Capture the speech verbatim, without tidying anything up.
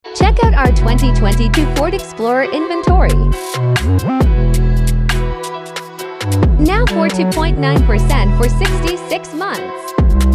Check out our twenty twenty-two Ford Explorer inventory. Now for two point nine percent for sixty-six months.